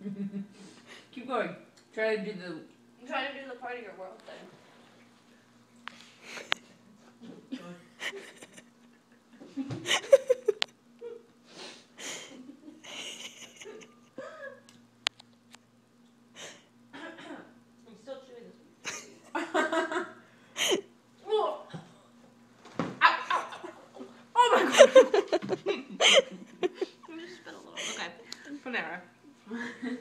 Keep going. Try to do the... I'm trying to do the part of your world thing. I'm still chewing this one. Oh. Ow, ow, ow. Oh my god! Let me just spin a little. Okay. Panera.